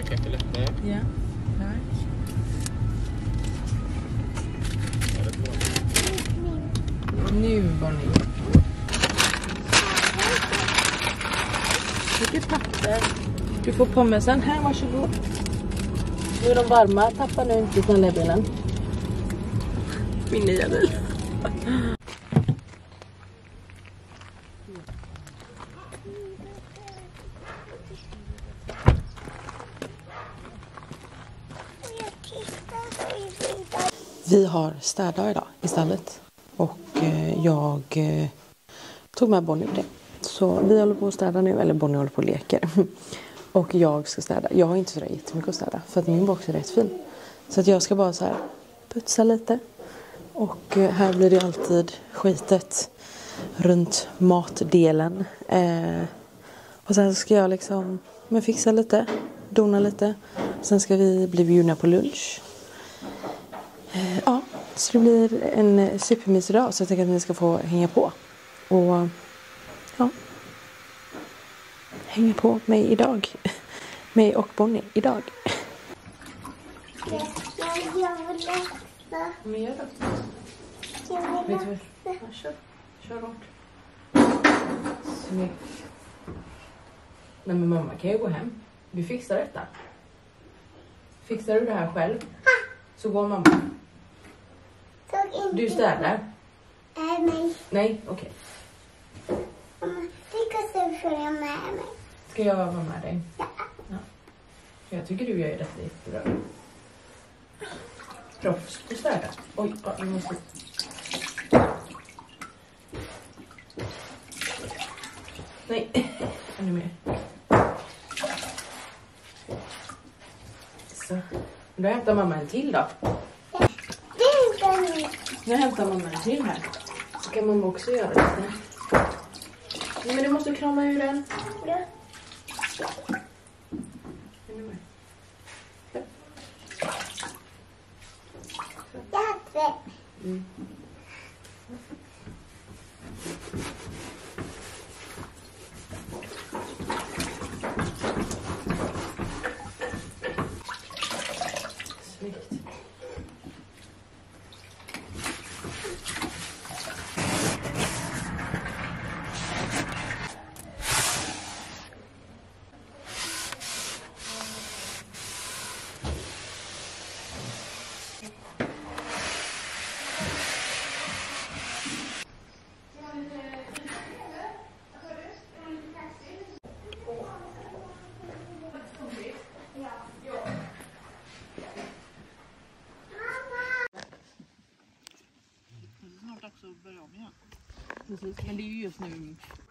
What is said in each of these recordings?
Kaffe latte. Ja, tack. Nu, Bonnie. Vilket papper. Du får pommesen. Här, varsågod. Nu är de varma. Tappa nu inte snälla bilen. Min nya bil. Vi har städdag idag i stallet. Och jag tog med Bonnie på det. Så vi håller på att städa nu. Eller Bonnie håller på och leker. Och jag ska städa. Jag har inte så jättemycket att städa. För att min box är rätt fin. Så att jag ska bara så här putsa lite. Och här blir det alltid skitet runt matdelen. Och sen ska jag liksom fixa lite. Dona lite. Sen ska vi bli bjudna på lunch. Ja, så det blir en supermysig dag. Så jag tänker att ni ska få hänga på. Och ja, hänga på mig idag. Mig och Bonnie idag. Jag vill läsa. Men gör det. Vet du vad? Ja, kör hårt. Snyggt. Nej men mamma kan ju gå hem. Vi fixar detta. Fixar du det här själv? Så går mamma. Du städar? Nej. Nej, okej. Mamma, du kan följa med mig. Ska jag vara med dig? Ja. Ja. Jag tycker du gör det jättebra. Proffs på städa. Oj, jag måste... Nej, ännu mer. Så. Då hämtar mamma en till då. Nu hämtar mamma en till här. Så kan mamma också göra det. Nej, men du måste krama ur den. Ja. Ännu mer. Jag har tre. Mm. Snyggt. Också börja om igen. Precis, men det är ju just nu.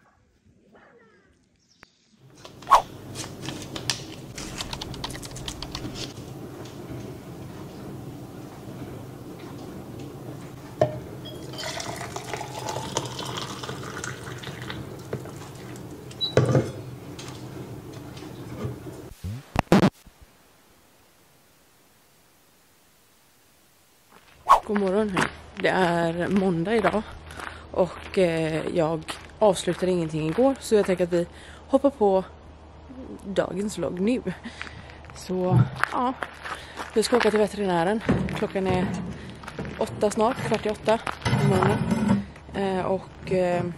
God morgon här. Det är måndag idag och jag avslutade ingenting igår så jag tänker att vi hoppar på dagens vlogg nu. Så ja, vi ska åka till veterinären. Klockan är 8 snart, 7:45 på morgonen. Och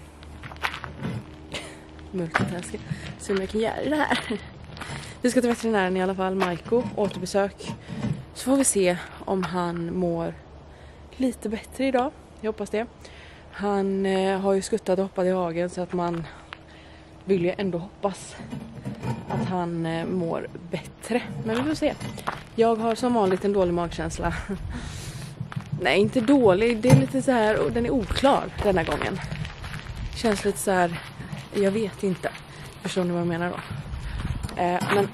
multitasking. Så om jag kan göra det här. Vi ska till veterinären i alla fall, Maiko, återbesök. Så får vi se om han mår lite bättre idag. Jag hoppas det. Han har ju skuttat och hoppat i hagen så att man vill ju ändå hoppas att han mår bättre. Men vi får se. Jag har som vanligt en dålig magkänsla. Nej, inte dålig. Det är lite så här, och den är oklar denna gången. Känns lite så här, jag vet inte. Förstår ni vad jag menar då? Men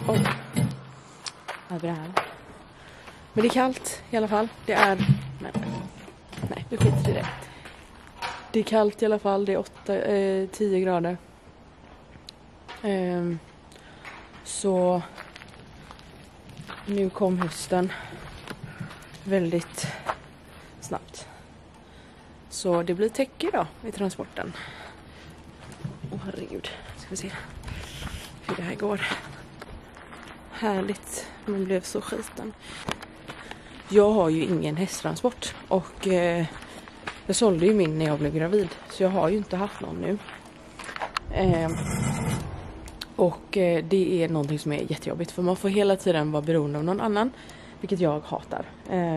Men det är kallt i alla fall. Det är... Nej, vi skiter i det. Det är kallt i alla fall. Det är 10 grader. Så nu kom hösten väldigt snabbt. Så det blir täcke då i transporten. Åh herregud. Ska vi se hur det här går. härligt. Man blev så skiten. Jag har ju ingen hästtransport och jag sålde ju min när jag blev gravid. Så jag har ju inte haft någon nu. Och det är någonting som är jättejobbigt. För man får hela tiden vara beroende av någon annan. Vilket jag hatar.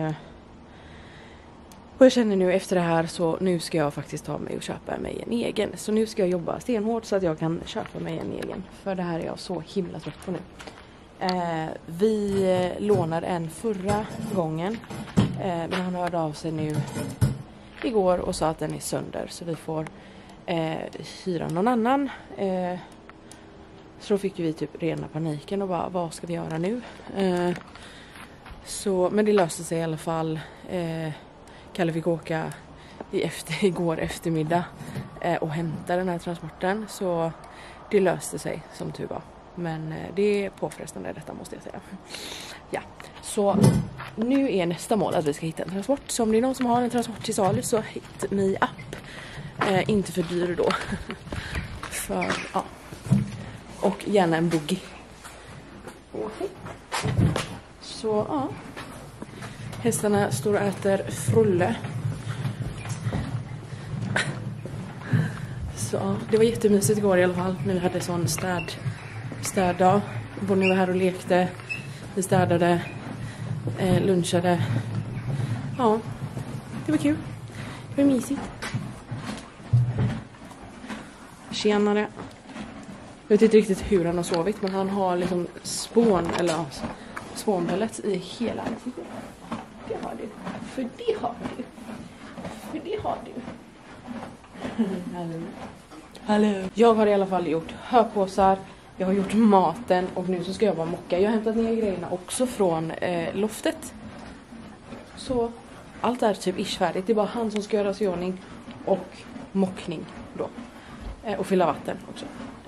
Och jag känner nu efter det här så nu ska jag faktiskt ta mig och köpa mig en egen. Så nu ska jag jobba stenhårt så att jag kan köpa mig en egen. För det här är jag så himla trött på nu. Vi lånade en förra gången. Men han hörde av sig nu igår och sa att den är sönder. Så vi får hyra någon annan. Så då fick vi typ rena paniken och bara, vad ska vi göra nu? Men det löste sig i alla fall. Kalle fick åka igår eftermiddag och hämta den här transporten. Så det löste sig som tur var. Men det är påfrestande detta måste jag säga. Ja, så nu är nästa mål att vi ska hitta en transport. Så om det är någon som har en transport till salu så hit me up. Inte för dyr då. För, ja. Och gärna en buggy. Så ja. Hästarna står och äter frulle. Så det var jättemysigt igår i alla fall. När vi hade sån städdag. Bonnie var här och lekte. Vi städade. Lunchade. Ja, det var kul. Det var mysigt. Tjenare. Jag vet inte riktigt hur han har sovit. Men han har liksom spånpellets i hela ansiktet. Det har du. För det har du. För det har du. Hallå. Jag har i alla fall gjort hörpåsar. Jag har gjort maten. Och nu så ska jag bara mocka. Jag har hämtat ner grejerna också från loftet. Så allt är typ färdigt. Det är bara han som ska göra sig i ordning. Och mockning då. Och fylla vatten också.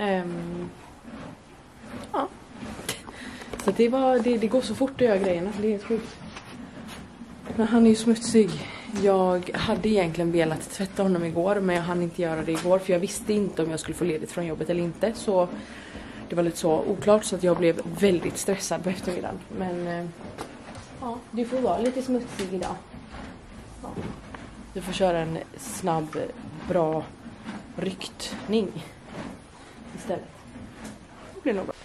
Ja. Så det går så fort att göra grejerna. Det är helt sjukt. Men han är ju smutsig. Jag hade egentligen velat tvätta honom igår. Men jag hann inte göra det igår. För jag visste inte om jag skulle få ledigt från jobbet eller inte. Så det var lite så oklart. Så att jag blev väldigt stressad på eftermiddagen. Men ja, du får vara lite smutsig idag. Ja. Du får köra en snabb, bra ryktning istället. Det blir nog bra.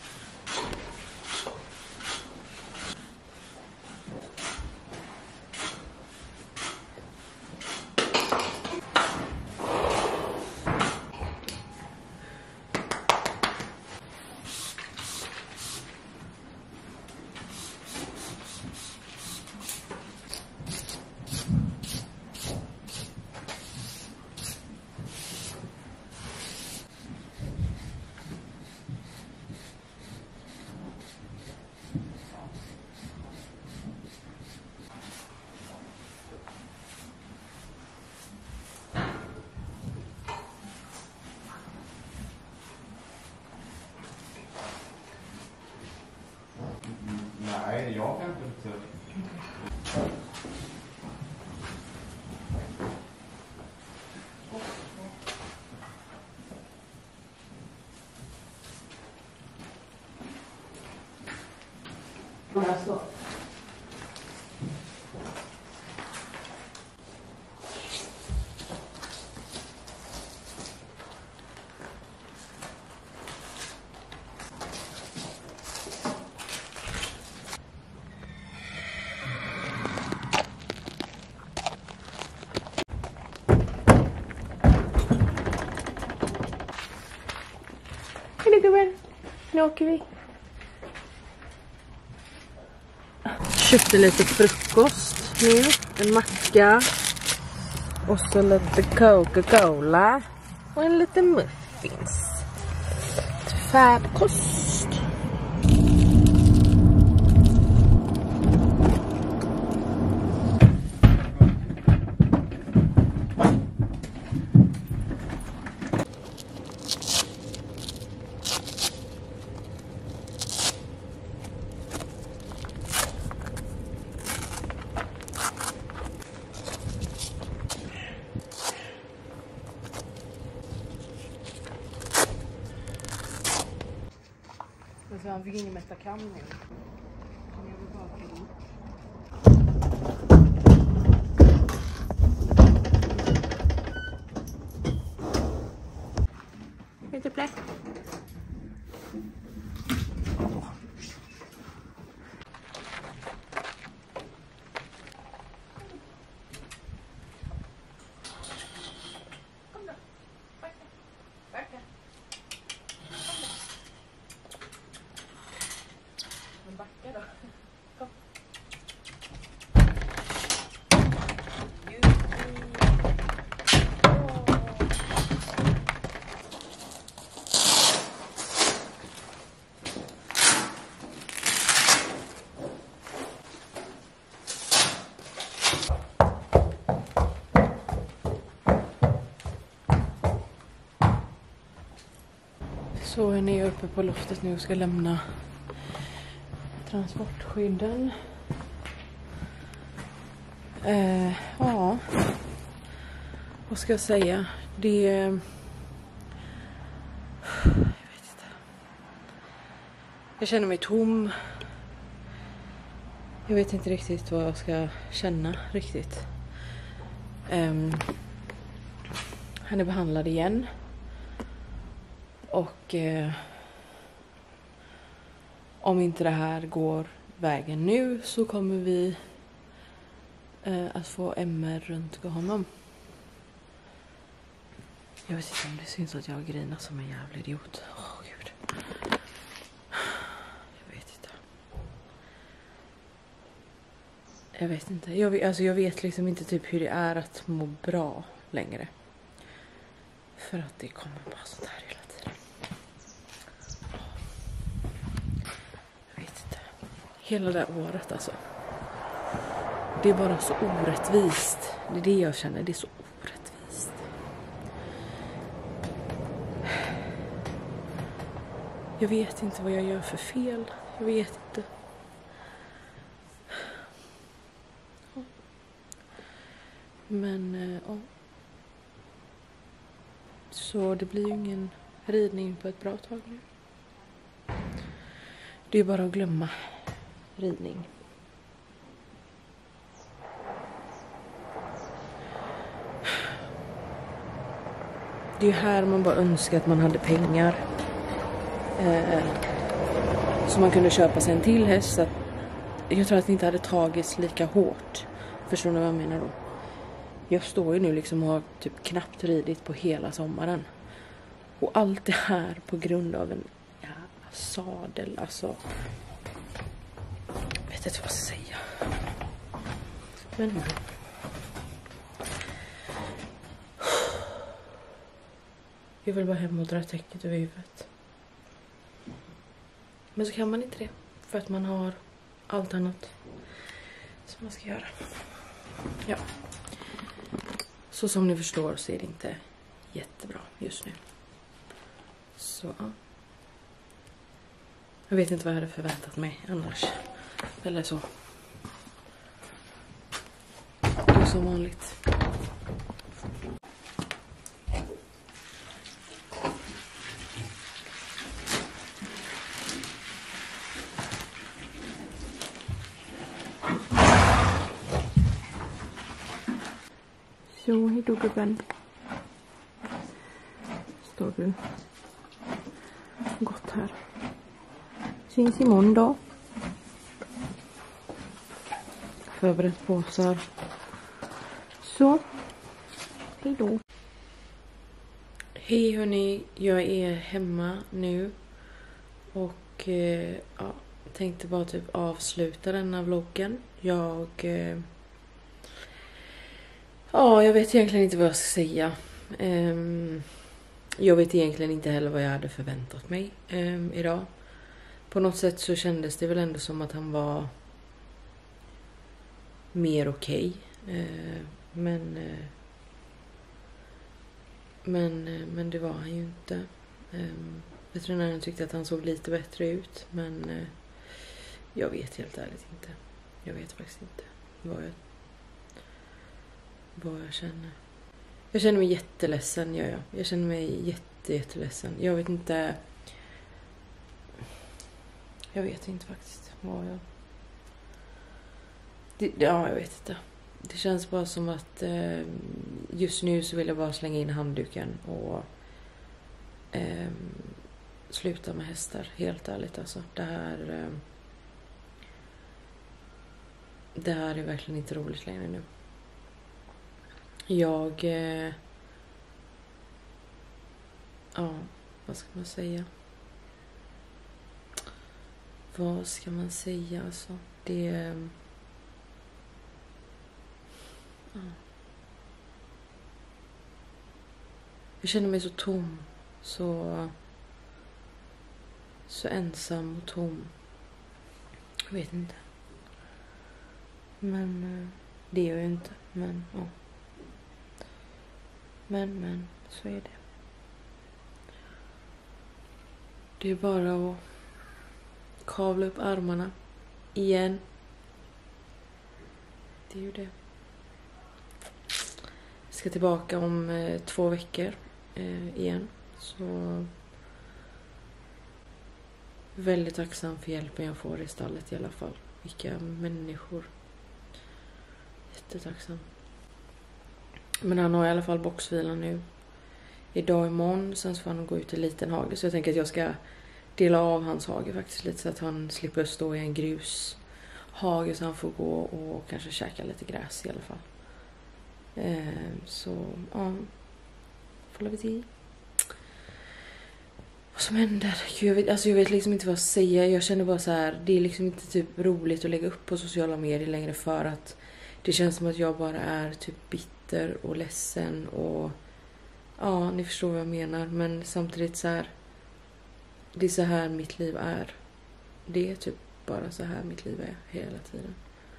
Nej, jag kan inte. Hej gubben, nu åker vi. Köpte lite frukost nu, en macka och så lite Coca-Cola och en liten muffins. Färdkost. han fick ingen Metacam nu. Jag vill bara få dit. Lite plätt. Så är ni uppe på loftet nu och ska lämna transportskydden. Ja, vad ska jag säga? Jag vet inte. Jag känner mig tom. Jag vet inte riktigt vad jag ska känna riktigt. Han är behandlad igen. Och om inte det här går vägen nu så kommer vi att få MR runt honom. Jag vet inte om det syns att jag grinar som en jävla idiot. Åh gud. Jag vet inte. Jag vet liksom inte typ hur det är att må bra längre. För att det kommer bara sånt här hela tiden. Jag vet inte. Hela det här året alltså. Det är bara så orättvist. Det är det jag känner. Det är så orättvist. Jag vet inte vad jag gör för fel. Jag vet inte. Men ja. Så det blir ju ingen ridning på ett bra tag nu. Det är bara att glömma ridning. Det är ju här man bara önskar att man hade pengar. Så man kunde köpa sig en till häst. Så att jag tror att det inte hade tagits lika hårt. Förstår ni vad jag menar då? Jag står ju nu liksom och har typ knappt ridit på hela sommaren. Och allt det här på grund av en jävla sadel. Alltså. Jag vet inte vad jag ska säga. Men. Jag vill bara hem och dra täcket över huvudet. Men så kan man inte det. För att man har allt annat som man ska göra. Ja. Så som ni förstår så är det inte jättebra just nu. Så. Jag vet inte vad jag hade förväntat mig annars. Eller så. Det är som vanligt. Så, hej då gubben. Står du gott här. Syns imorgon då. Förberett påsar. Så, hej då. Hej hörni, jag är hemma nu. Och ja, tänkte bara typ avsluta denna vloggen. Ja, jag vet egentligen inte vad jag ska säga. Jag vet egentligen inte heller vad jag hade förväntat mig idag. På något sätt så kändes det väl ändå som att han var mer okej. Men det var han ju inte. Veterinären tyckte att han såg lite bättre ut. Men jag vet helt ärligt inte. Jag vet faktiskt inte vad jag känner. Jag känner mig jätteledsen, gör jag. Jag känner mig jätteledsen. Jag vet inte. Jag vet inte faktiskt vad jag... Ja, jag vet inte. Det känns bara som att just nu så vill jag bara slänga in handduken och sluta med hästar. Helt ärligt alltså. Det här är verkligen inte roligt längre nu. Ja, vad ska man säga? Vad ska man säga alltså? Ja. Jag känner mig så tom. Så ensam och tom. Jag vet inte. Men det är jag ju inte. Men ja. Men så är det. Det är bara att kavla upp armarna igen. Det är ju det. Jag ska tillbaka om 2 veckor igen. Så väldigt tacksam för hjälpen jag får i stallet i alla fall. Vilka människor. Jättetacksam. Men han har i alla fall boxvila nu. Idag och imorgon. Sen så får han gå ut i liten hage. Så jag tänker att jag ska dela av hans hage faktiskt lite. Så att han slipper stå i en grushage. Så han får gå och kanske käka lite gräs i alla fall. Så ja. Får vi se vad som händer. Jag vet liksom inte vad säga. Jag känner bara så här. Det är liksom inte typ roligt att lägga upp på sociala medier längre. För att det känns som att jag bara är typ bitter och ledsen. Och ja, ni förstår vad jag menar. Men samtidigt så här. Det är så här mitt liv är. Det är typ bara så här mitt liv är hela tiden.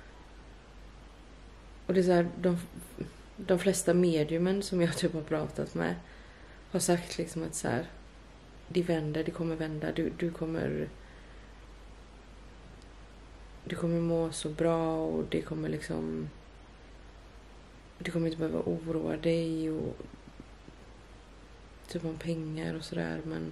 Och det är så här. De flesta mediumen som jag typ har pratat med har sagt liksom att så här, det vänder, det kommer vända, du kommer må så bra och det kommer liksom, du kommer inte behöva oroa dig och typ om pengar och sådär, men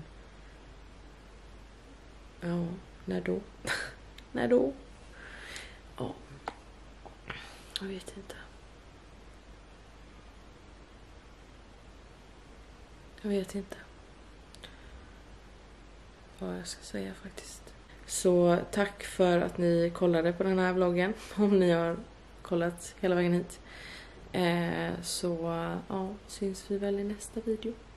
ja, när då? När då? Ja, jag vet inte. Jag vet inte vad jag ska säga faktiskt. Så tack för att ni kollade på den här vloggen. Om ni har kollat hela vägen hit. Så ja, syns vi väl i nästa video.